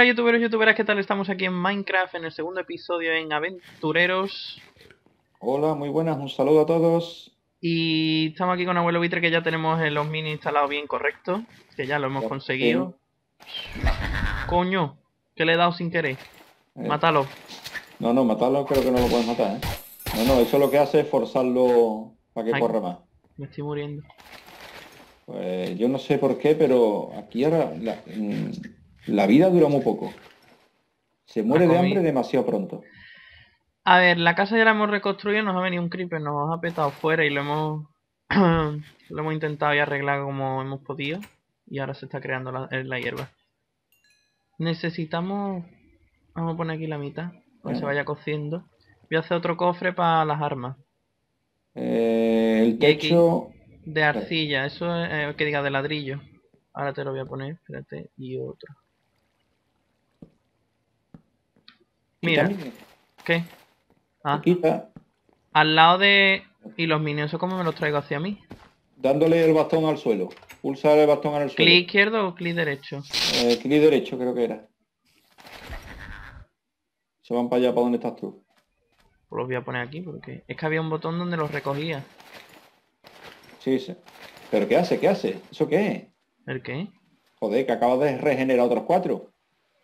Hola youtuberos y youtuberas, ¿qué tal? Estamos aquí en Minecraft en el segundo episodio en Aventureros. Hola, muy buenas, un saludo a todos. Y estamos aquí con Abuelo Vitre, que ya tenemos los mini instalados bien correctos. Que ya lo hemos Sí, conseguido. Coño, que le he dado sin querer. eh, Mátalo. no, no, matarlo creo que no lo puedes matar, ¿eh? No, no, eso lo que hace es forzarlo para que Ay, corra más. me estoy muriendo. Pues yo no sé por qué, pero aquí ahora la vida dura muy poco. Se La muere de hambre comida. demasiado pronto. A ver, la casa ya la hemos reconstruido, nos ha venido un creeper, nos ha petado fuera y lo hemos... lo hemos intentado y arreglar como hemos podido. Y ahora se está creando la hierba. Necesitamos... Vamos a poner aquí la mitad, para que se Bueno, vaya cociendo. Voy a hacer otro cofre para las armas. el Y hay que... techo, De espera, arcilla, eso es que diga de ladrillo. Ahora te lo voy a poner, espérate, y otro. quita Mira, minions, ¿qué? lo Ah, quita, al lado de... ¿Y los minions, cómo me los traigo hacia mí? dándole el bastón al suelo. Pulsa el bastón en el ¿Clic suelo. izquierdo o clic derecho? Clic derecho creo que era. Se van para allá, para donde estás tú. Pues los voy a poner aquí porque es que había un botón donde los recogía. Sí, sí. ¿Pero qué hace? ¿Qué hace? ¿Eso qué es? ¿El qué? Joder, que acabas de regenerar otros cuatro.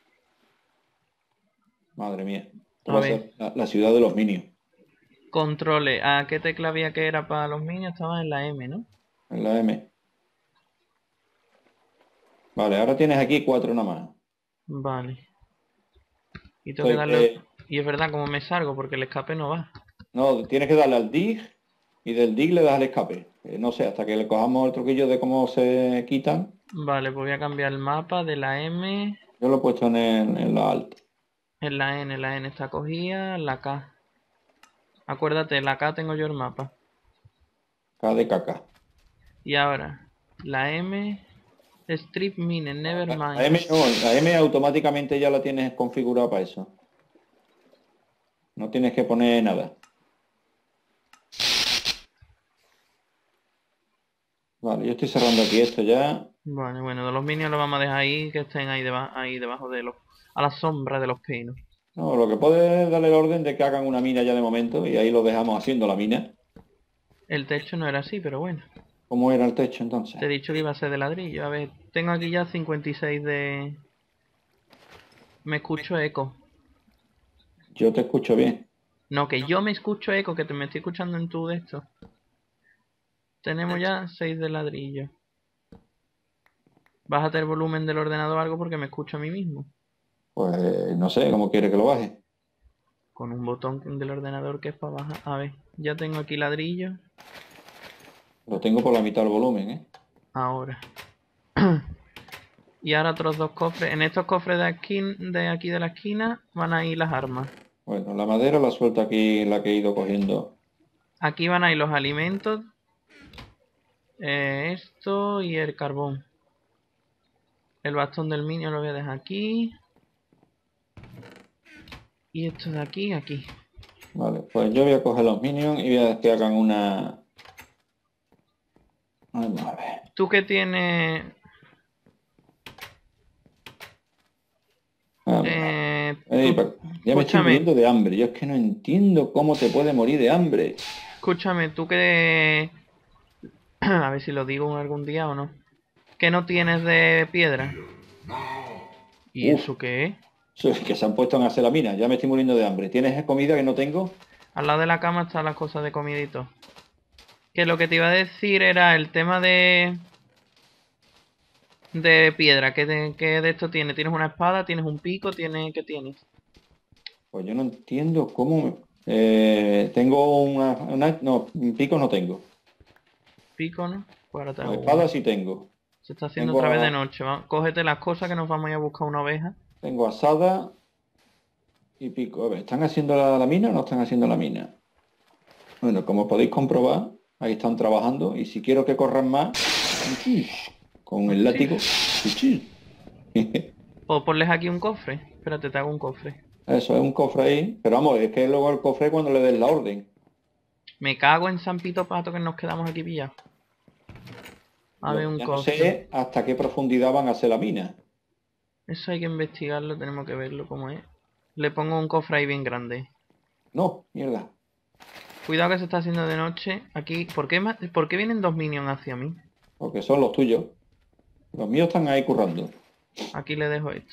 Madre mía. Esto A va a ver, ser la ciudad de los minions. controles. ¿A qué tecla había que era para los minions? Estaba en la M, ¿no? En la M. Vale, ahora tienes aquí cuatro nada más. Vale. Y tengo que Entonces, darle... Y es verdad, como me salgo porque el escape no va. no, tienes que darle al dig y del dig le das al escape. No sé, hasta que le cojamos el truquillo de cómo se quitan. Vale, pues voy a cambiar el mapa de la M Yo lo he puesto en la alt. en la N está cogida, la K. Acuérdate, la K tengo yo el mapa. K de caca. Y ahora, la M, Strip Mine, La Nevermind. M no, la M automáticamente ya la tienes configurada para eso. No tienes que poner nada. Vale, yo estoy cerrando aquí esto ya. Vale, bueno, de los minions los vamos a dejar ahí, que estén ahí debajo de los... a la sombra de los pinos. No, lo que puedes es darle el orden de que hagan una mina ya de momento y ahí lo dejamos haciendo la mina. El techo no era así, pero bueno. ¿Cómo era el techo entonces? Te he dicho que iba a ser de ladrillo. A ver, tengo aquí ya 56 de... Me escucho eco. Yo te escucho bien. No, que yo me escucho eco, que te me estoy escuchando en tu de esto. Tenemos ya 6 de ladrillo. Bájate el volumen del ordenador o algo porque me escucho a mí mismo. Pues no sé, ¿cómo quiere que lo baje? Con un botón del ordenador que es para bajar. A ver, ya tengo aquí ladrillo. Lo tengo por la mitad del volumen, ¿eh? Ahora. Y ahora otros dos cofres. En estos cofres de aquí de la esquina van a ir las armas. Bueno, la madera la suelto aquí, la que he ido cogiendo. Aquí van a ir los alimentos. Esto y el carbón. El bastón del minion lo voy a dejar aquí. Y esto de aquí, aquí. Vale, pues yo voy a coger los minions y voy a que hagan una... Vamos a ver. ¿Tú qué tienes? Vamos a ver. Tú, Ya me estoy escúchame, muriendo de hambre. Yo es que no entiendo cómo te puede morir de hambre. escúchame, tú que... A ver si lo digo algún día o no. ¿Qué no tienes de piedra? ¿Y Uf, eso qué es? que se han puesto a hacer la mina. Ya me estoy muriendo de hambre. ¿Tienes comida que no tengo? Al lado de la cama están las cosas de comidito. Que lo que te iba a decir era el tema de piedra. ¿Qué de esto tiene? ¿Tienes una espada? ¿Tienes un pico? ¿Qué tienes? Pues yo no entiendo cómo... tengo no, picos no tengo. Pico, ¿no? Pues ahora te Pues hago uno. espadas sí tengo. Se está haciendo Tengo, otra vez de noche. Cógete las cosas que nos vamos a ir a buscar una oveja. tengo asada y pico. A ver, ¿están haciendo la mina o no están haciendo la mina? Bueno, como podéis comprobar, ahí están trabajando y si quiero que corran más, con el Sí. látigo. O ponles aquí un cofre. Espérate, te hago un cofre. Eso es un cofre ahí. Pero vamos, es que luego el cofre cuando le des la orden. Me cago en San Pito Pato que nos quedamos aquí pillados. A Lo ver, que un ya no cofre. sé hasta qué profundidad van a hacer la mina. Eso hay que investigarlo, tenemos que verlo cómo es. Le pongo un cofre ahí bien grande. No, mierda. Cuidado que se está haciendo de noche. Aquí, ¿por qué vienen dos minions hacia mí? Porque son los tuyos. Los míos están ahí currando. Aquí le dejo esto.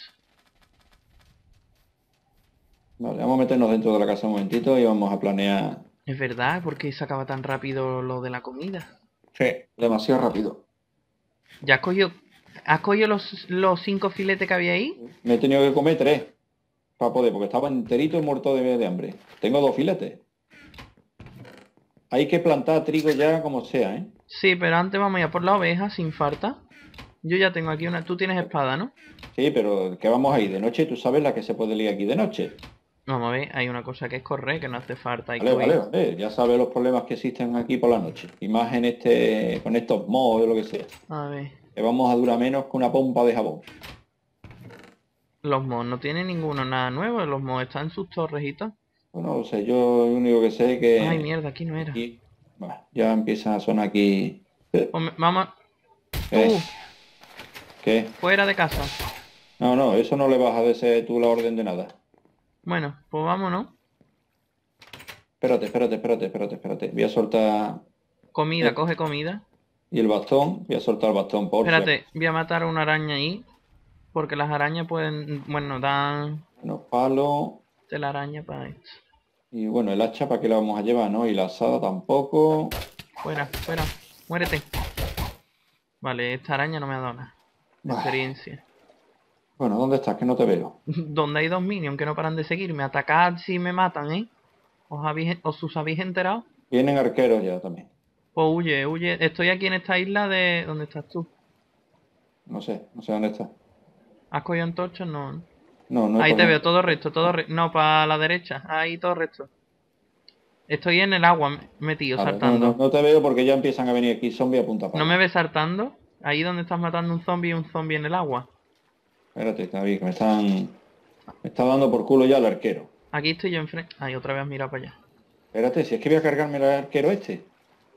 Vale, vamos a meternos dentro de la casa un momentito y vamos a planear. Es verdad, ¿por qué se acaba tan rápido lo de la comida? Sí, demasiado rápido. ¿Ya has cogido los 5 filetes que había ahí? Me he tenido que comer 3 para poder, porque estaba enterito y muerto de hambre. Tengo 2 filetes. Hay que plantar trigo ya como sea, ¿eh? Sí, pero antes vamos a ir a por la oveja sin falta. Yo ya tengo aquí una. Tú tienes espada, ¿no? Sí, pero ¿qué vamos a ir de noche? Tú sabes la que se puede liar aquí de noche. Vamos a ver, hay una cosa que es correr, que no hace falta. Hay que Vale, vale, huir. vale. Ya sabes los problemas que existen aquí por la noche. Y más en con estos mods o lo que sea. A ver. Que vamos a durar menos que una pompa de jabón. Los mods no tienen ninguno nada nuevo. Los mods están en sus torrecitos. Bueno, o sea, yo lo único que sé es Ay, que mierda, aquí no era. aquí, bah, ya empieza a sonar aquí. Vamos. ¿Qué? Tú, ¿Qué? fuera de casa. No, no, eso no le vas a decir tú la orden de nada. Bueno, pues vámonos. Espérate. Voy a soltar Comida, coge comida. y el bastón. Voy a soltar el bastón por si Espérate, voy a matar a una araña ahí. Porque las arañas pueden. Bueno, dan unos palos. telaraña para esto. Y bueno, el hacha para qué la vamos a llevar, ¿no? Y la asada tampoco. Fuera. Muérete. Vale, esta araña no me ha dado nada. Bah, Experiencia. bueno, ¿dónde estás? Que no te veo. Donde hay dos minions que no paran de seguirme. Atacad si me matan, ¿eh? ¿Os habéis enterado? Vienen arqueros ya también. Pues huye. Estoy aquí en esta isla de... ¿Dónde estás tú? No sé dónde está. ¿Has cogido antorchas? No. No, no he Ahí te cogido. veo, todo recto, No, para la derecha. Ahí todo recto. Estoy en el agua metido, Vale, no, saltando. no te veo porque ya empiezan a venir aquí zombies a punta ¿No me pala. ves saltando? Ahí donde estás matando un zombie y un zombie en el agua. Espérate, David, que me está dando por culo ya el arquero. Aquí estoy yo enfrente. Ahí otra vez has mirado para allá. Espérate, si es que voy a cargarme el arquero este.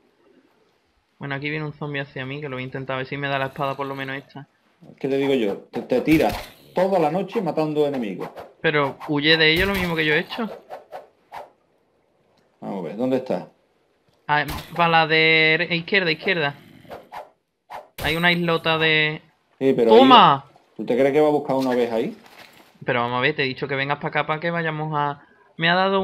Bueno, aquí viene un zombie hacia mí, que lo voy a intentar a ver si me da la espada por lo menos esta. ¿Qué te digo yo? Te tiras toda la noche matando enemigos. Pero huye de ello lo mismo que yo he hecho. Vamos a ver, ¿dónde está? Ah, para la de izquierda. Hay una islota de... Sí, pero ahí, ¡Toma! ¿tú te crees que va a buscar una vez ahí? Pero vamos a ver, te he dicho que vengas para acá para que vayamos a... Me ha dado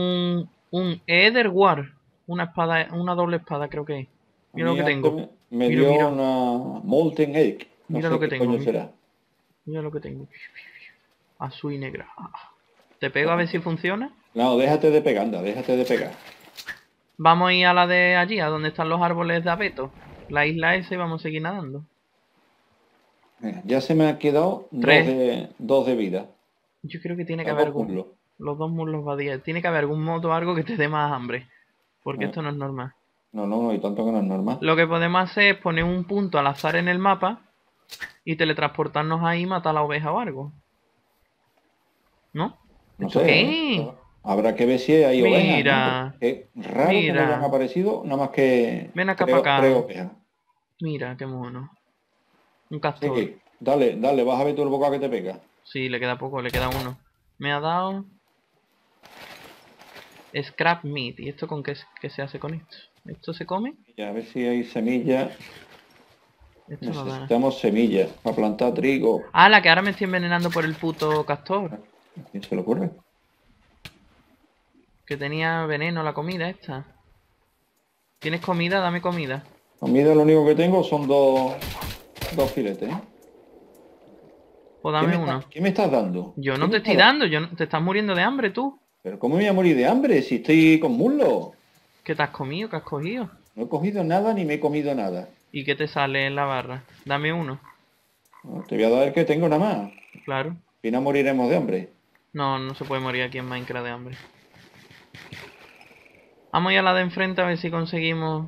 un Ederwar. Una espada, una doble espada creo que es. A Mira lo mí que antes tengo. me Mira, dio mira. una Molten Egg. No Mira lo sé que qué tengo. coño será. Mira lo que tengo. Azul y negra. ¿Te pego a ver si funciona? No, déjate de pegar, anda, déjate de pegar. Vamos a ir a la de allí, a donde están los árboles de abeto. La isla esa y vamos a seguir nadando. Mira, ya se me han quedado Tres. dos de vida. Yo creo que tiene que Los haber dos muslos. Los dos muslos vadías. Tiene que haber algún modo o algo que te dé más hambre. Porque Eh, esto no es normal. no, y tanto que no es normal. Lo que podemos hacer es poner un punto al azar en el mapa y teletransportarnos ahí y matar a la oveja o algo. ¿No? No ¿Esto sé, qué es? habrá que ver si hay ovejas, ¿no? Mira. Porque es raro que no hayan Mira. aparecido, nada más que Ven acá para tres acá. ovejas. Mira, qué mono. Un Así castor. que, dale, vas a ver tú el bocado que te pega. Sí, le queda poco, le queda uno. Me ha dado... Scrap meat. ¿Y esto con qué se hace con esto? ¿Esto se come? Y a ver si hay semillas. Esto no da. Necesitamos semillas para plantar trigo. Ah, la que ahora me estoy envenenando por el puto castor. ¿A quién se le ocurre? Que tenía veneno la comida esta. ¿Tienes comida? Dame comida. Comida lo único que tengo son dos filetes, ¿eh? O dame uno. ¿Qué me estás dando? Yo ¿Qué no me te estás estoy dando, te estás muriendo de hambre tú. ¿Pero cómo me voy a morir de hambre si estoy con muslo? ¿Qué te has comido? ¿Qué has cogido? No he cogido nada ni me he comido nada. ¿Y qué te sale en la barra? Dame uno. No, te voy a dar el que tengo nada más. Claro. Si no moriremos de hambre. No, no se puede morir aquí en Minecraft de hambre. Vamos a ir a la de enfrente a ver si conseguimos...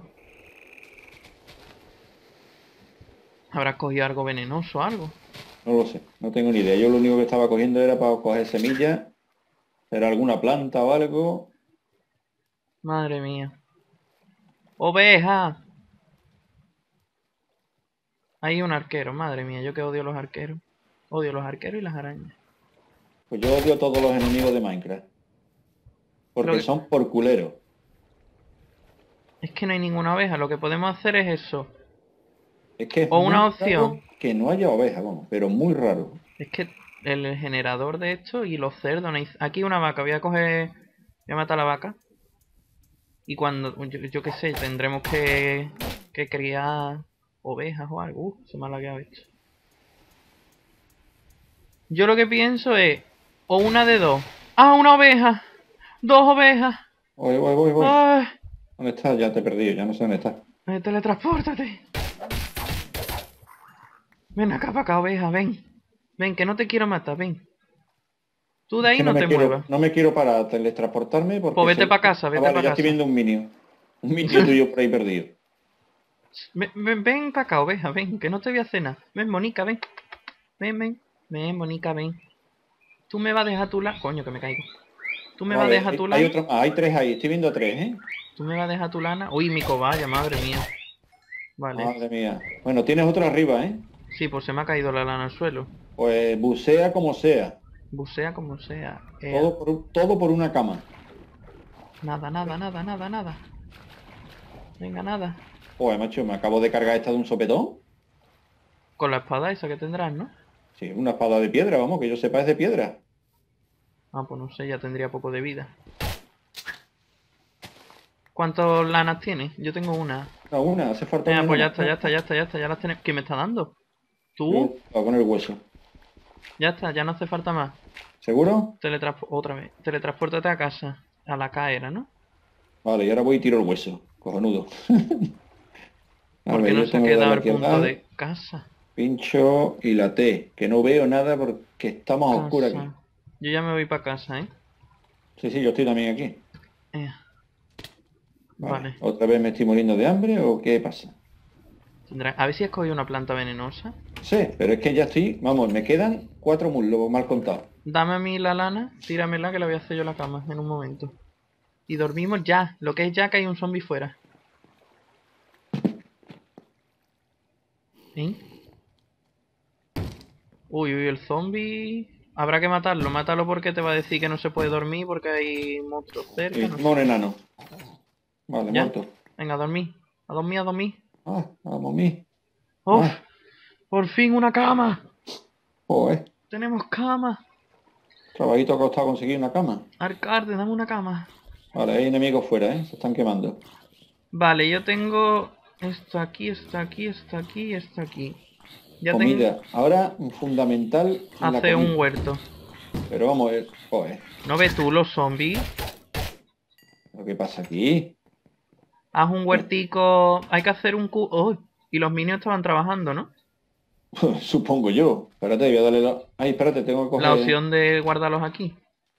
¿Habrás cogido algo venenoso o algo? No lo sé, no tengo ni idea. Yo lo único que estaba cogiendo era para coger semillas. Era alguna planta o algo. Madre mía. ¡Oveja! Hay un arquero, madre mía, yo que odio los arqueros. Odio los arqueros y las arañas. Pues yo odio a todos los enemigos de Minecraft. Porque son por culeros. Es que no hay ninguna oveja. Lo que podemos hacer es eso. Es que es O muy una raro opción. que no haya ovejas, vamos, pero muy raro. Es que el generador de esto y los cerdos... Aquí una vaca. Voy a coger... Voy a matar a la vaca. Y cuando... Yo qué sé, tendremos que criar ovejas o algo. Se me ha lagueado esto. Yo lo que pienso es... O una de dos. ¡Ah, una oveja! ¡Dos ovejas! Voy. ¡Ay! ¿Dónde estás? Ya te he perdido, ya no sé dónde estás. Teletranspórtate. Ven acá para acá, oveja, ven. Ven, que no te quiero matar, ven. Tú de Es ahí que no te muevas. no me quiero para teletransportarme porque... Pues vete para casa, vete vale, para ya casa. estoy viendo un minio. Un minio tuyo por ahí perdido. Ven para acá, oveja, ven, que no te voy a hacer nada. Ven, Mónica, ven. Ven, Mónica, ven. Tú me vas a dejar tu lana. Coño, que me caigo. Tú me vas a Vale, dejar tu hay lana. otro... hay tres ahí, estoy viendo tres, ¿eh? Tú me vas a dejar tu lana. Uy, mi cobaya, madre mía. Vale. Madre mía. Bueno, tienes otra arriba, ¿eh? Sí, pues se me ha caído la lana al suelo. Pues bucea como sea. Bucea como sea. Todo por una cama. Nada. Venga, nada. Pues, macho, me acabo de cargar esta de un sopetón. Con la espada esa que tendrás, ¿no? Sí, una espada de piedra, vamos, que yo sepa es de piedra. Ah, pues no sé, ya tendría poco de vida. ¿Cuántas lanas tienes? Yo tengo una. No, una, hace falta Venga, una pues ya más. está, ya las tenés. ¿Qué me está dando? Yo ¿Tú? con el hueso. Ya está, ya no hace falta más. ¿Seguro? Otra vez. Teletranspórtate a casa. A la caera, ¿no? Vale, y ahora voy y tiro el hueso. Cojonudo. A Porque ver, no yo se ha tengo que darle quedado el aquí al punto dado. de casa. Pincho y la T, que no veo nada porque está más oscura aquí. Casa. Yo ya me voy para casa, ¿eh? Sí, yo estoy también aquí. Eh, Vale. Vale. ¿Otra vez me estoy muriendo de hambre o qué pasa? A ver si has cogido una planta venenosa. Sí, pero es que ya estoy, vamos, me quedan 4 muslos mal contados. Dame a mí la lana, tíramela que la voy a hacer yo la cama en un momento. Y dormimos ya. Lo que es ya que hay un zombie fuera. ¿Eh? Uy, el zombie... Habrá que matarlo. Mátalo porque te va a decir que no se puede dormir porque hay monstruos cerca. Sí, No tengo un sé. enano. Vale, ¿Ya? muerto. Venga, a dormir. A dormir, a dormir. Ah, vamos, mí. ¡Uf! Ah, ¡Por fin una cama! joder. ¡Tenemos cama! Trabajito ha costado conseguir una cama. Arcade, dame una cama. Vale, hay enemigos fuera, ¿eh? Se están quemando. Vale, yo tengo... Esto aquí, esto aquí, esto aquí, esto aquí. Ya tengo... Comida. Ahora, fundamental la Hace un comida. huerto. Pero vamos, joder. ¿No ves tú los zombies? ¿Pero qué pasa aquí? Haz un huertico... Hay que hacer un cu... ¡Oh! Y los minions estaban trabajando, ¿no? Supongo yo. Espérate, voy a darle la... Ay, espérate, tengo que coger... La opción de guardarlos aquí.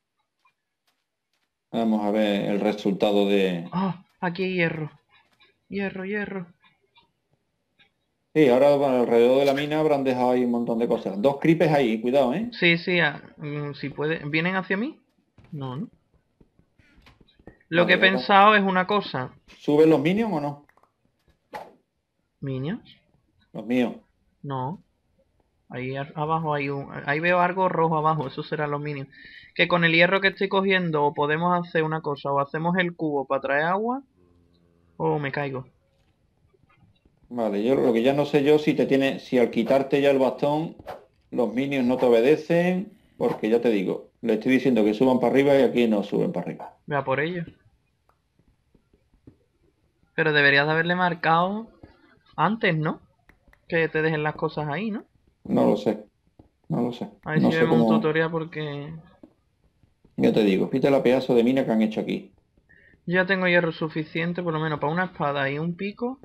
Vamos a ver el resultado de... ¡Oh! Aquí hay hierro. Hierro. Sí, ahora bueno, alrededor de la mina habrán dejado ahí un montón de cosas. 2 creepers ahí, cuidado, ¿eh? Sí, si puede... ¿Vienen hacia mí? No, ¿no? Lo que Vale, he ahora... pensado es una cosa. ¿Suben los minions o no? ¿Minions? Los míos. No. Ahí abajo hay un... Ahí veo algo rojo abajo, eso serán los minions. Que con el hierro que estoy cogiendo o podemos hacer una cosa, o hacemos el cubo para traer agua, o me caigo. Vale, yo lo que ya no sé yo si te tiene, si al quitarte ya el bastón, los minions no te obedecen, porque ya te digo, le estoy diciendo que suban para arriba y aquí no suben para arriba. Vea por ello. Pero deberías de haberle marcado antes, ¿no? Que te dejen las cosas ahí, ¿no? No lo sé, no lo sé. A ver No si sé vemos un cómo, tutorial porque... ya te digo, fíjate la pedazo de mina que han hecho aquí. Yo ya tengo hierro suficiente, por lo menos para una espada y un pico.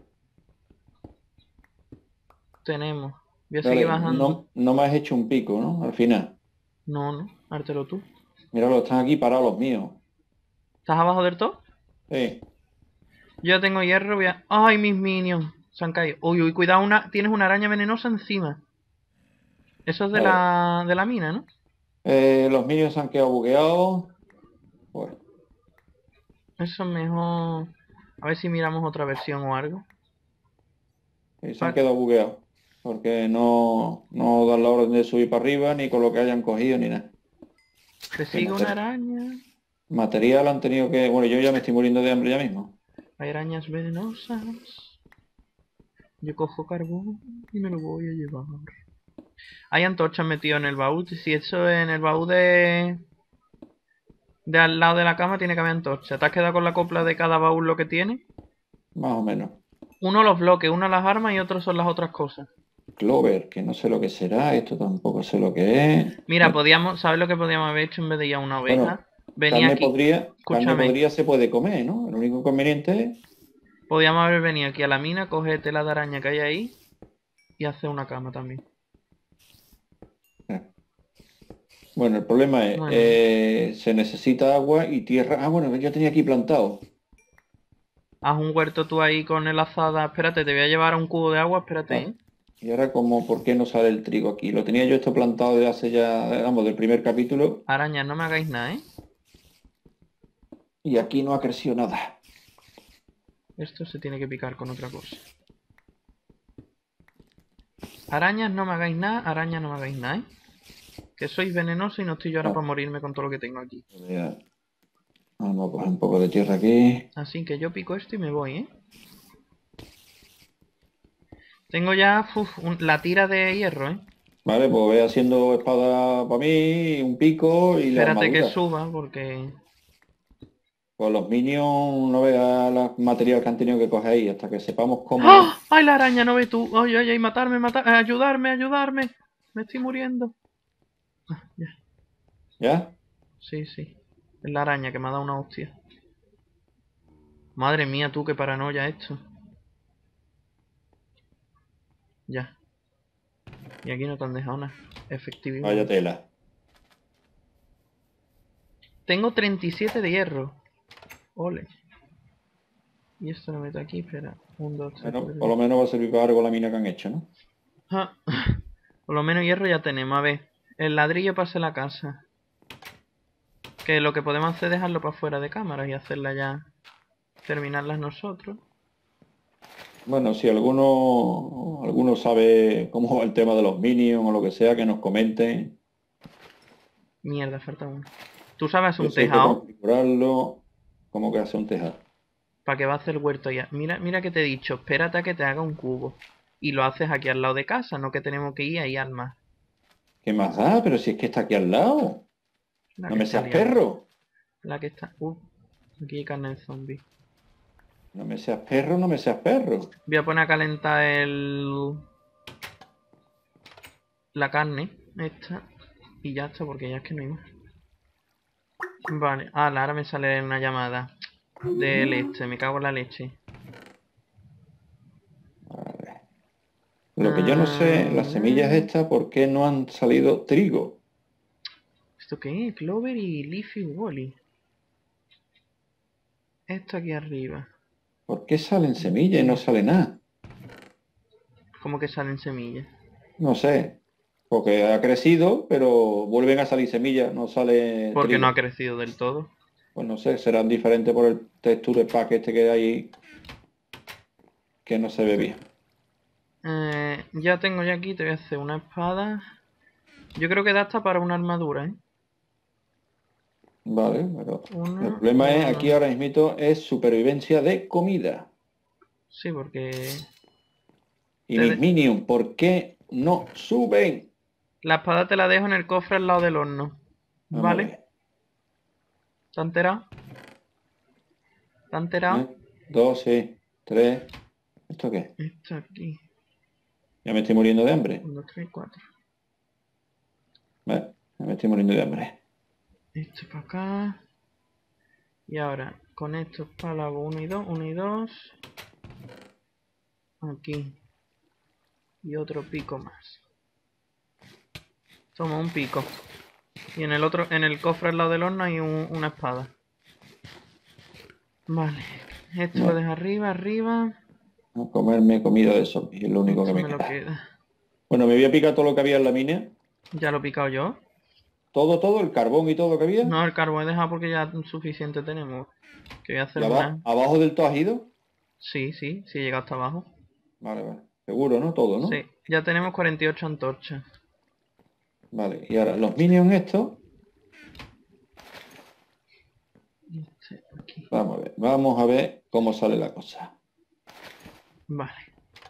Tenemos. Voy a seguir Vale, bajando. no me has hecho un pico, ¿no? Al final. No, hártelo tú. Míralo, están aquí parados los míos. ¿Estás abajo del todo? Sí. Yo ya tengo hierro, voy a... ¡Ay, mis minions! Se han caído. Uy, cuidado, tienes una araña venenosa encima. Eso es de Vale. de la mina, ¿no? Los minions se han quedado bugueados. Bueno, Eso es mejor... A ver si miramos otra versión o algo. se han quedado bugueados. Porque no dan la orden de subir para arriba, ni con lo que hayan cogido, ni nada. Te sigue una araña. Material han tenido que... Bueno, yo ya me estoy muriendo de hambre ya mismo. Hay arañas venenosas. Yo cojo carbón y me lo voy a llevar. Hay antorchas metidas en el baúl. Si eso en el baúl de al lado de la cama tiene que haber antorcha. ¿Te has quedado con la copla de cada baúl lo que tiene? Más o menos. Uno los bloques, uno las armas y otro son las otras cosas. Clover, que no sé lo que será, esto tampoco sé lo que es. Mira, podíamos, ¿sabes lo que podíamos haber hecho en vez de ir a una oveja? Bueno, Venía aquí. carne Escúchame. podría se puede comer, ¿no? El único inconveniente es... Podíamos haber venido aquí a la mina, coger tela de araña que hay ahí y hacer una cama también. Bueno, el problema es, Bueno. se necesita agua y tierra. Ah, bueno, yo tenía aquí plantado. Haz un huerto tú ahí con el azada. Espérate, te voy a llevar a un cubo de agua, espérate, Ah, ¿eh? y ahora como, ¿por qué no sale el trigo aquí? Lo tenía yo esto plantado desde hace ya, vamos, del primer capítulo, Arañas, no me hagáis nada, ¿eh? y aquí no ha crecido nada. Esto se tiene que picar con otra cosa. Arañas, no me hagáis nada, arañas, no me hagáis nada, ¿eh? Que sois venenoso y no estoy yo ahora Ah, para morirme con todo lo que tengo aquí. vamos a coger un poco de tierra aquí. Así que yo pico esto y me voy, ¿eh? Tengo ya la tira de hierro, ¿eh? Vale, pues voy haciendo espada para mí, un pico y la Espérate que armadura. suba porque... Pues los minions no veas el material que han tenido que coger ahí hasta que sepamos cómo... ¡Ah! ¡Ay, la araña! No ve tú. ¡Ay, ay, ay! Matarme, matarme. Ayudarme, ayudarme. Me estoy muriendo. Ah, ya. ¿Ya? Sí, sí. Es la araña que me ha dado una hostia. Madre mía, tú, qué paranoia esto. Ya. Y aquí no te han dejado nada. Vaya Efectivamente. tela. Tengo 37 de hierro. Ole. Y esto lo meto aquí, espera. 1, 2, 3, Bueno, 4. por lo menos va a servir para algo la mina que han hecho, ¿no? Ah, por lo menos hierro ya tenemos. A ver. El ladrillo para hacer la casa. Que lo que podemos hacer es dejarlo para fuera de cámara y hacerla ya. Terminarlas nosotros. Bueno, si alguno sabe cómo va el tema de los minions o lo que sea, que nos comenten. Mierda, falta uno. ¿Tú sabes Yo un sé que tejado? configurarlo, cómo que hace un tejado. ¿Para qué va a hacer el huerto ya? Mira, mira que te he dicho, espérate a que te haga un cubo. Y lo haces aquí al lado de casa, no que tenemos que ir ahí al mar. ¿Qué más da? Pero si es que está aquí al lado. La No que me está seas liando. perro. La que está... aquí hay carne de zombie. No me seas perro, no me seas perro. Voy a poner a calentar la carne, esta. Y ya está, porque ya es que no hay más. Vale, ahora me sale una llamada de leche, me cago en la leche. Vale. Lo que yo no sé, las semillas estas, ¿por qué no han salido trigo? ¿Esto qué es? Clover y Leafy Wally. Esto aquí arriba. ¿Por qué salen semillas y no sale nada? ¿Cómo que salen semillas? No sé. Porque ha crecido, pero vuelven a salir semillas, no sale Porque no ha trigo. crecido del todo. Pues no sé, serán diferentes por el texture pack este que hay ahí, que no se ve bien. Ya tengo ya aquí, te voy a hacer una espada. Yo creo que da hasta para una armadura, ¿eh? Vale, pero el Uno, problema es, uno. aquí ahora mismo es supervivencia de comida. Sí, porque... Y mis minions, ¿por qué no suben? La espada te la dejo en el cofre al lado del horno. Vamos a ¿Vale? ver. ¿Te has enterado? ¿Te has enterado? 2, sí, 3. ¿Esto qué? Esto aquí. Ya me estoy muriendo de hambre. 1, 2, 3, 4. Vale, ya me estoy muriendo de hambre. Esto para acá. Y ahora, con estos palos 1 y 2, 1 y 2. Aquí. Y otro pico más. Toma un pico. Y en el otro, en el cofre al lado del horno hay una espada. Vale. Esto lo dejo arriba, arriba. A comerme comida de zombies, es lo único que Esto me me lo queda. queda. Bueno, me voy a picar todo lo que había en la mina. Ya lo he picado yo. Todo, el carbón y todo lo que había. No, el carbón he dejado porque ya suficiente tenemos. Que voy a hacer ¿Y una... abajo del todo has ido? Sí, sí, sí he llegado hasta abajo. Vale, vale. Seguro, ¿no? Todo, ¿no? Sí. Ya tenemos 48 antorchas. Vale, y ahora los minions estos. Este, aquí. Vamos a ver cómo sale la cosa. Vale.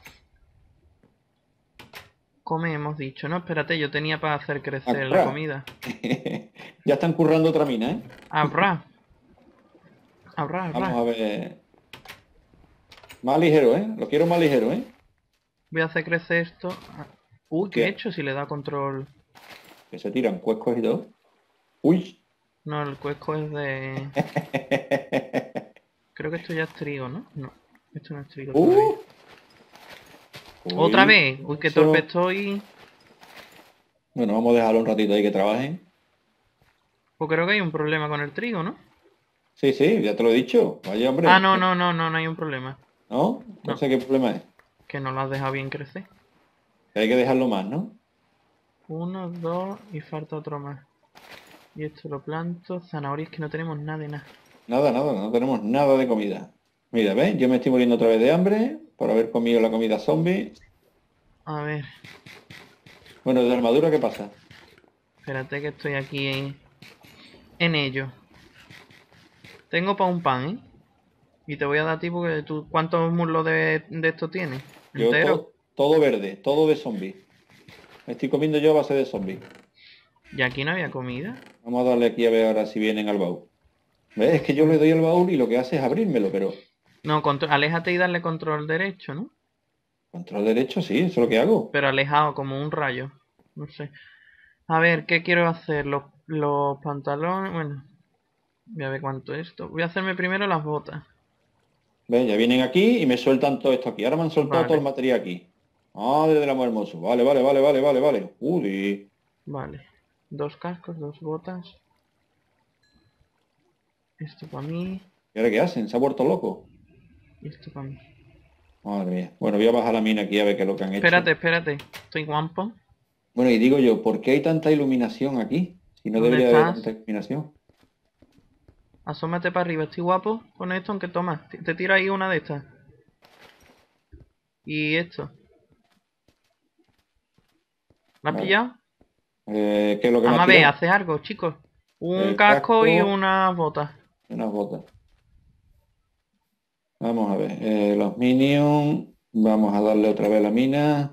Come, hemos dicho, ¿no? Espérate, yo tenía para hacer crecer la ¡Acra! comida. Ya están currando otra mina, ¿eh? Habrá. Vamos a ver. Más ligero, ¿eh? Lo quiero más ligero, ¿eh? Voy a hacer crecer esto. Uy, ¿qué he ¿Qué? hecho si le da control? Que se tiran cuescos y todo. ¡Uy! No, el cuesco es de... Creo que esto ya es trigo, ¿no? No, esto no es trigo todavía. ¡Uh! ¡Otra Uy, vez! Uy, qué torpe eso. estoy. Bueno, vamos a dejarlo un ratito ahí que trabajen. Pues creo que hay un problema con el trigo, ¿no? Sí, sí, ya te lo he dicho. Vaya, Ah, hombre. no hay un problema. ¿No? No, Entonces, ¿qué problema es? que no lo has dejado bien crecer. Que hay que dejarlo más, ¿no? Uno, dos y falta otro más. Y esto lo planto. Zanahorias que no tenemos nada de nada. Nada, nada, no tenemos nada de comida. Mira, ¿ves? Yo me estoy muriendo otra vez de hambre por haber comido la comida zombie. A ver, Bueno, de armadura, ¿qué pasa? espérate que estoy aquí en ello. Tengo para un pan, ¿eh? Y te voy a dar a ti porque tú... ¿Cuántos muslos de esto tienes? Yo ¿Entero? todo verde, todo de zombie. Me estoy comiendo yo a base de zombie. ¿Y aquí no había comida? Vamos a darle aquí a ver ahora si vienen al baúl. ¿Ves? Es que yo le doy al baúl y lo que hace es abrírmelo, pero... No, aléjate y darle control derecho, ¿no? Control derecho, sí, eso es lo que hago. Pero alejado, como un rayo. No sé. A ver, ¿qué quiero hacer? Los pantalones... Bueno, voy a ver cuánto es esto. Voy a hacerme primero las botas. ¿Ves? Ya vienen aquí y me sueltan todo esto aquí. Ahora me han soltado todo el Vale, material aquí. Madre del amor hermoso. Vale, vale, vale, vale, vale, vale. Uy. vale. Dos cascos, dos botas. Esto para mí. ¿Y ahora qué hacen? ¿Se ha vuelto loco? Y esto para mí. Madre mía. Bueno, voy a bajar la mina aquí a ver qué es lo que han hecho. Espérate. Estoy guapo. Bueno, y digo yo, ¿por qué hay tanta iluminación aquí? Si no ¿Dónde debería haber estás? tanta iluminación. Asómate para arriba. Estoy guapo con esto, aunque toma. Te tiro ahí una de estas. Y esto. ¿La has Vale. pillado? ¿Qué es lo que me Vamos ha a ver, tirado? haces algo, chicos. Un El casco y casco unas botas. y unas botas. Vamos a ver. Los minions. Vamos a darle otra vez la mina.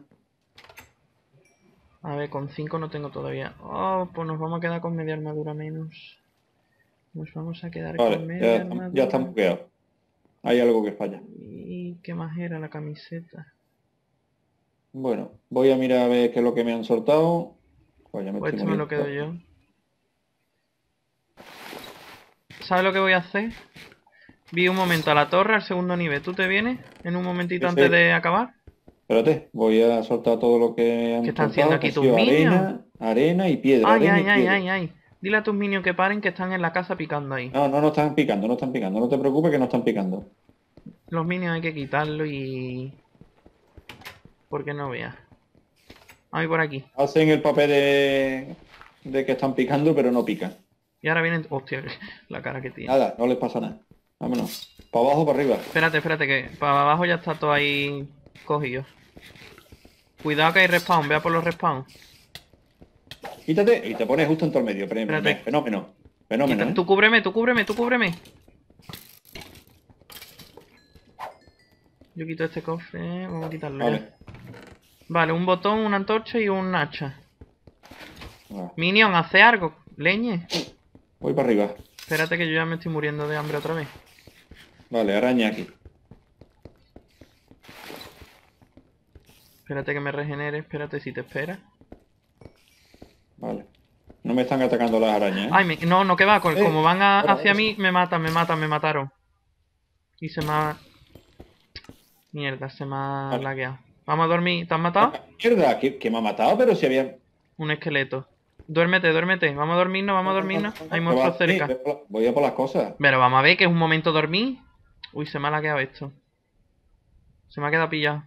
A ver, con 5 no tengo todavía. Oh, pues nos vamos a quedar con media armadura menos. Nos vamos a quedar con Vale, media ya está armadura. bugueado. Hay algo que falla. ¿Y qué más era la camiseta? Bueno, voy a mirar a ver qué es lo que me han soltado. Pues ya me Pues estoy esto me lo quedo muriendo. yo. ¿Sabes lo que voy a hacer? Vi un momento a la torre al segundo nivel. ¿Tú te vienes en un momentito Sí, antes sí. de acabar? Espérate, voy a soltar todo lo que ¿Qué han están haciendo soltado, que ha aquí tus sido minions? arena y piedra, Ay, arena y ay, ay, piedra. ay, ay. Dile a tus minions que paren que están en la casa picando ahí. No, no están picando, no están picando. No te preocupes que no están picando. Los minions hay que quitarlos y... porque no veas. Vamos por aquí. Hacen el papel de que están picando, pero no pican. Y ahora vienen... Hostia, la cara que tiene. Nada, no les pasa nada. Vámonos. Para abajo, para arriba. Espérate, que para abajo ya está todo ahí cogido. Cuidado que hay respawn, vea por los respawn. Quítate y te pones justo en todo el medio. Espérate. Fenómeno. Fenómeno, ¿eh? Tú cúbreme, tú cúbreme. Yo quito este cofre, vamos a quitarlo ya. Vale. Vale, un botón, una antorcha y un hacha. Va. Minion, hace algo, leñe. Voy para arriba. Espérate que yo ya me estoy muriendo de hambre otra vez. Vale, araña aquí. Espérate que me regenere, espérate si te esperas. Vale. No me están atacando las arañas, ¿eh? Ay, no, que va, como van hacia ahora mí, sí. me mataron. Y se me ha... Mierda, se me ha Vale. lagueado. Vamos a dormir, ¿te has matado? Mierda, que me ha matado, pero si había... Un esqueleto. Duérmete. Vamos a dormirnos. Hay No, monstruos cerca. voy a por las cosas. Pero vamos a ver que es un momento dormir. Uy, se me ha lagueado esto. Se me ha quedado pillado.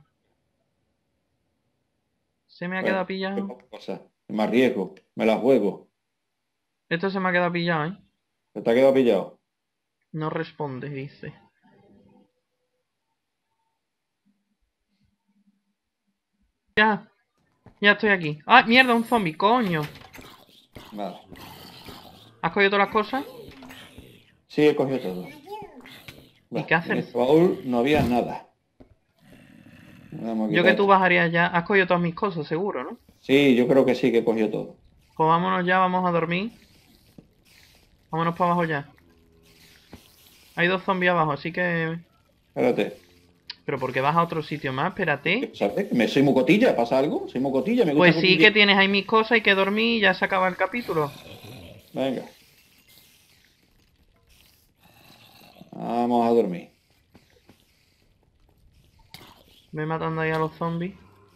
Se me ha Bueno, quedado voy pillado. por las cosas. Me arriesgo, me las juego. Esto se me ha quedado pillado, ¿eh? ¿Se te ha quedado pillado? No responde, dice. Ya. Ya estoy aquí. ¡Ah, mierda! Un zombie, coño. Vale. ¿Has cogido todas las cosas? Sí, he cogido todo. ¿Y qué hacen? En este baúl no había nada. Vamos a Yo quitar que tú esto. bajarías ya. Has cogido todas mis cosas, seguro, ¿no? Sí, yo creo que sí, que he cogido todo. Pues vámonos ya, vamos a dormir. Vámonos para abajo ya. Hay 2 zombies abajo, así que... Espérate. ¿Pero por qué vas a otro sitio más? Espérate. ¿Sabes? ¿Me soy mocotilla? ¿Pasa algo? Soy mocotilla, me gusta Pues sí, confundir. que tienes ahí mis cosas, hay que dormir y ya se acaba el capítulo. Venga. Vamos a dormir. Ve matando ahí a los zombies.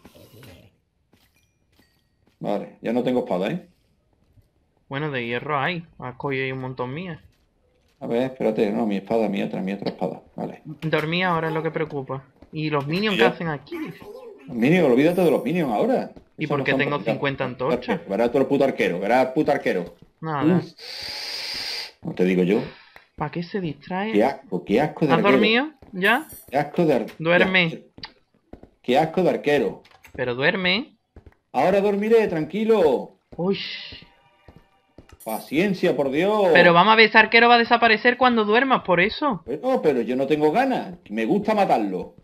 Vale, ya no tengo espada, ¿eh? Bueno, de hierro hay. Has cogido ahí un montón mías. A ver, espérate, no, mi espada, mi otra espada. Vale. Dormir ahora es lo que preocupa. ¿Y los minions Sí, qué ya. hacen aquí? Los minions, olvídate de los minions ahora. ¿Y Esos por no qué son tengo complicados. 50 antorchas? Verás tú el puto arquero, verás puto arquero. Nada. Uf. No te digo yo. ¿Para qué se distrae? Qué asco de ¿Has arquero. dormido? ¿Ya? Qué asco de Duerme. Qué asco de arquero. Pero duerme. Ahora dormiré, tranquilo. Uy. Paciencia, por Dios. Pero vamos a ver, ese arquero va a desaparecer cuando duermas, por eso. Bueno, pero yo no tengo ganas. Me gusta matarlo.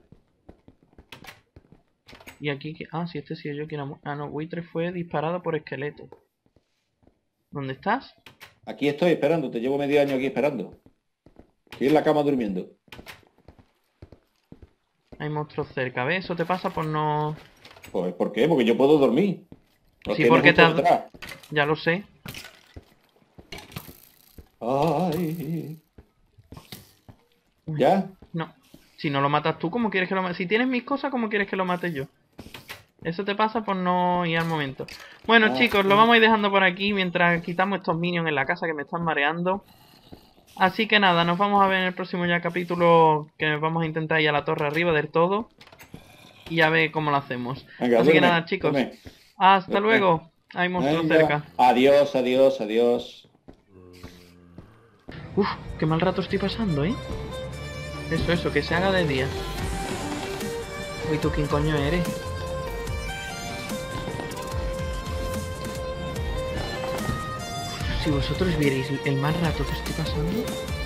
Y aquí... Ah, sí, este sí yo que era... Ah, no, buitre fue disparado por esqueleto. ¿Dónde estás? Aquí estoy esperando, te llevo medio año aquí esperando. Estoy en la cama durmiendo. Hay monstruos cerca, ¿ves? Eso te pasa por no... Pues, ¿por qué? Porque yo puedo dormir. Lo Sí, tienes porque justo te has... detrás. Ya lo sé. Ay. ¿Ya? No. Si no lo matas tú, ¿cómo quieres que lo mate? Si tienes mis cosas, ¿cómo quieres que lo mate yo? Eso te pasa por no ir al momento. Bueno, Ah, chicos, sí. lo vamos a ir dejando por aquí mientras quitamos estos minions en la casa que me están mareando. Así que nada, nos vamos a ver en el próximo ya capítulo, que nos vamos a intentar ir a la torre arriba del todo. Y a ver cómo lo hacemos. Venga, Así que duerme, nada, chicos. duerme. Hasta Duerme. luego. Hay monstruos Venga. cerca. Adiós, adiós, adiós. Uf, qué mal rato estoy pasando, ¿eh? Eso, que se haga de día. Uy, ¿tú quién coño eres? Si vosotros vierais el mal rato que estoy pasando...